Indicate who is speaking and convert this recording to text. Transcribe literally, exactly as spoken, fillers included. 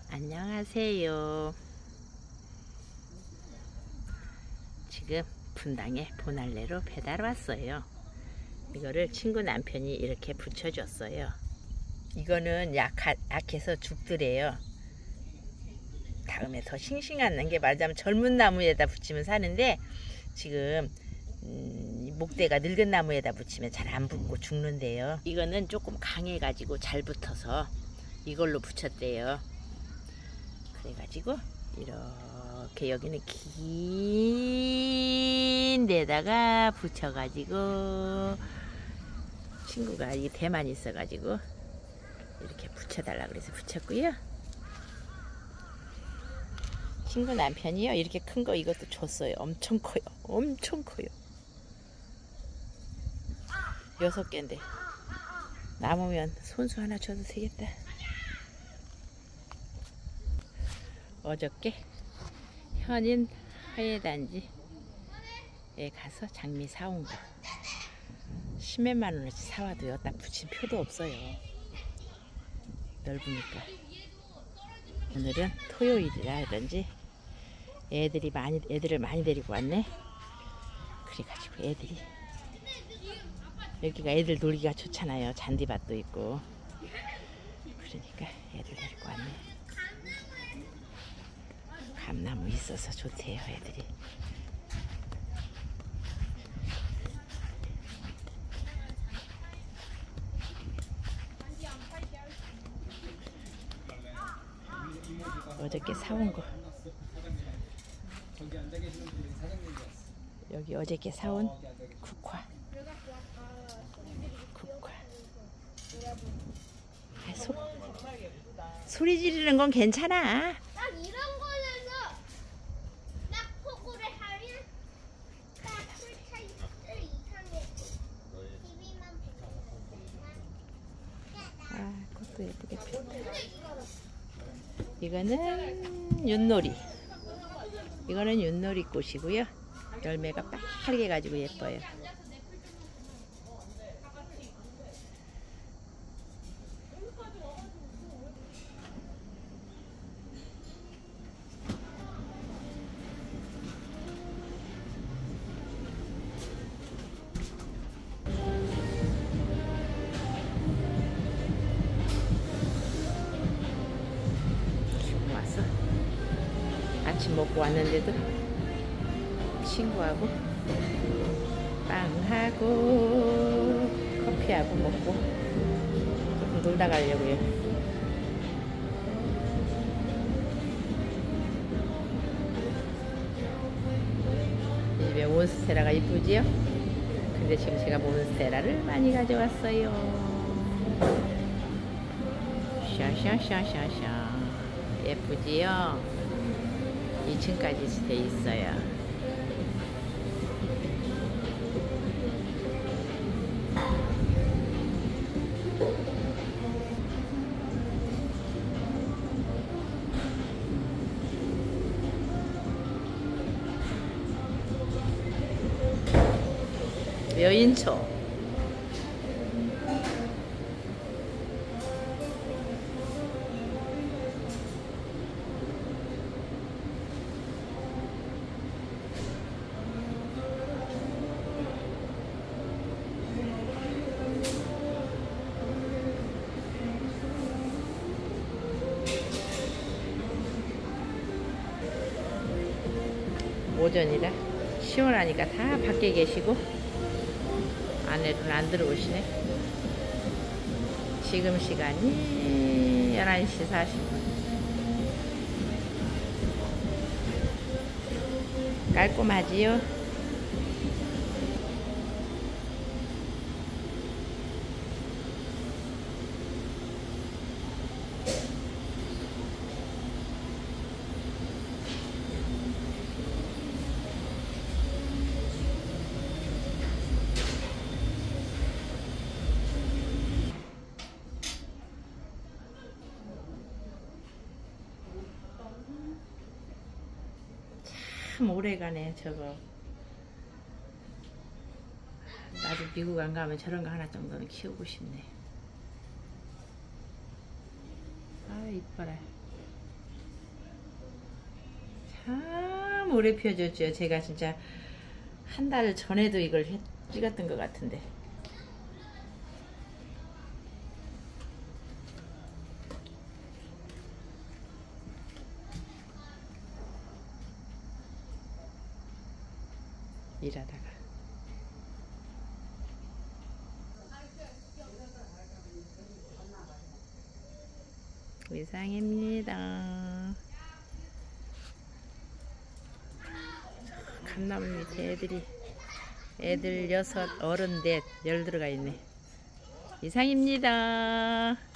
Speaker 1: 안녕하세요. 지금 분당에 보날레로 배달 왔어요. 이거를 친구 남편이 이렇게 붙여줬어요. 이거는 약하, 약해서 죽더래요. 다음에 더 싱싱한 게 말하자면 젊은 나무에다 붙이면 사는데 지금 음, 목대가 늙은 나무에다 붙이면 잘 안 붙고 죽는데요. 이거는 조금 강해가지고 잘 붙어서 이걸로 붙였대요. 그래가지고 이렇게 여기는 긴 데다가 붙여가지고 친구가 이 대만 있어가지고 이렇게 붙여달라 그래서 붙였고요. 친구 남편이요 이렇게 큰 거 이것도 줬어요. 엄청 커요. 엄청 커요. 여섯 개인데 남으면 손수 하나 줘도 되겠다. 어저께 현인 화훼단지에 가서 장미 사온 거 십몇만 원어치 사와도 여기다 붙인 표도 없어요. 넓으니까. 오늘은 토요일이라 그런지 애들이 많이 애들을 많이 데리고 왔네. 그래가지고 애들이 여기가 애들 놀기가 좋잖아요. 잔디밭도 있고. 그러니까 애들 데리고 왔네. 감나무 있어서 좋대요 애들이. 어저께 사온 거 여기 어저께 사온 국화 국화 아, 소, 소리 지르는 건 괜찮아.
Speaker 2: 딱 이런 거에서 딱 포구를 하면 딱 풀차 이상해. 티비만
Speaker 1: 아, 그것도 예쁘게 피었다. 이거는 윷놀이. 이거는 윷놀이 꽃이고요. 열매가 빨개 가지고 예뻐요. 아침 먹고 왔는데도 친구하고 빵하고 커피하고 먹고 조금 놀다 가려고요. 이 집에 몬스테라가 이쁘지요? 근데 지금 제가 몬스테라를 많이 가져왔어요. 샤샤샤샤샤 예쁘지요? 이 층까지 돼 있어요. 여인초 오전이라 시원하니까 다 밖에 계시고 안에는 안 들어오시네. 지금 시간이 열한 시 사십 분. 깔끔하지요? 참 오래가네 저거. 나도 미국 안 가면 저런 거 하나 정도는 키우고 싶네. 아 이뻐라. 참 오래 피워줬죠. 제가 진짜 한 달 전에도 이걸 해, 찍었던 것 같은데. 일하다가 이상입니다. 감나무 밑에 애들이 애들 여섯 어른 넷 열 들어가 있네. 이상입니다.